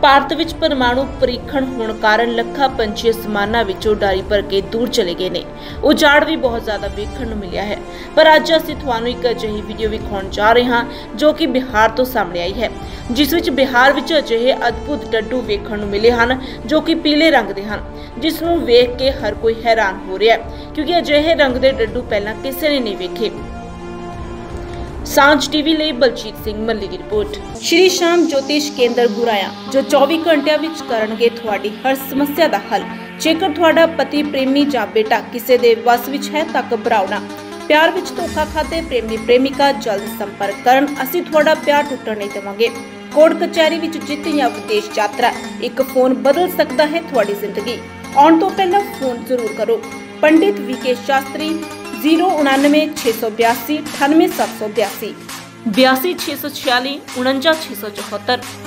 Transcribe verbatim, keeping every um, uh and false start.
ਭਾਰਤ ਵਿੱਚ ਪਰਮਾਣੂ ਪਰੀਖਣ ਹੋਣ ਕਾਰਨ ਲੱਖਾਂ ਪੰਛੀ ਅਸਮਾਨਾਂ ਵਿੱਚੋਂ ਉਡਾਰੀ ਭਰ ਕੇ ਦੂਰ ਚਲੇ ਗਏ ਨੇ। ਉਜਾੜ ਵੀ ਬਹੁਤ ਜ਼ਿਆਦਾ ਵੇਖਣ ਨੂੰ ਮਿਲਿਆ ਹੈ। ਪਰ ਅੱਜ ਅਸੀਂ ਤੁਹਾਨੂੰ ਇੱਕ ਅਜਿਹੀ ਵੀਡੀਓ ਵਿਖਾਉਣ ਜਾ ਰਹੇ ਹਾਂ ਜੋ ਕਿ ਬਿਹਾਰ ਤੋਂ ਸਾਹਮਣੇ ਆਈ ਹੈ, ਜਿਸ ਵਿੱਚ ਬਿਹਾਰ ਵਿੱਚ ਅਜਿਹੇ ਅਦਭੁਤ ਡੱਡੂ ਵੇਖਣ ਨੂੰ ਮਿਲੇ ਹਨ ਜੋ ਕਿ ਪੀਲੇ ਰੰਗ ਦੇ ਹਨ, ਜਿਸ ਨੂੰ ਵੇਖ ਕੇ ਹਰ ਕੋਈ ਹੈਰਾਨ ਹੋ ਰਿਹਾ ਹੈ ਕਿਉਂਕਿ ਅਜਿਹੇ ਰੰਗ ਦੇ ਡੱਡੂ ਪਹਿਲਾਂ ਕਿਸੇ ਨੇ ਨਹੀਂ ਵੇਖੇ। सांझ टीवी ਲਈ ਬਲਜੀਤ ਸਿੰਘ ਮੱਲੀ ਦੀ ਰਿਪੋਰਟ। ਸ਼੍ਰੀ ਸ਼ਾਮ ਜੋਤਿਸ਼ ਕੇਂਦਰ ਗੁਰਾਇਆ ਜੋ ਚੌਵੀ ਘੰਟਿਆਂ ਵਿੱਚ ਕਰਨਗੇ ਤੁਹਾਡੀ ਹਰ ਸਮੱਸਿਆ ਦਾ ਹੱਲ। ਜੇਕਰ ਤੁਹਾਡਾ ਪਤੀ, ਪ੍ਰੇਮੀ ਜਾਂ ਬੇਟਾ ਕਿਸੇ ਦੇ ਵਸ ਵਿੱਚ ਹੈ ਤਾਂ ਘਬਰਾਓ ਨਾ। ਪਿਆਰ ਵਿੱਚ ਧੋਖਾ ਖਾਦੇ ਪ੍ਰੇਮੀ ਪ੍ਰੇਮਿਕਾ ਜਲਦ ਸੰਪਰਕ ਕਰਨ, ਅਸੀਂ ਤੁਹਾਡਾ ਪਿਆਰ ਟੁੱਟਣ ਨਹੀਂ ਦੇਵਾਂਗੇ। ਕੋਰਟ ਕਚਹਿਰੀ ਵਿੱਚ ਜਿੱਤ ਜਾਂ ਵਿਦੇਸ਼ ਯਾਤਰਾ, ਇੱਕ ਫੋਨ ਬਦਲ ਸਕਦਾ ਹੈ ਤੁਹਾਡੀ ਜ਼ਿੰਦਗੀ। ਆਉਣ ਤੋਂ ਪਹਿਲਾਂ ਫੋਨ ਜ਼ਰੂਰ ਕਰੋ। पंडित वीके शास्त्री जीरो उनानवे छे सौ बयासी अठानवे सात सौ बयासी बयासी छे सौ छियाली उनंजा छे सौ चौहत्तर।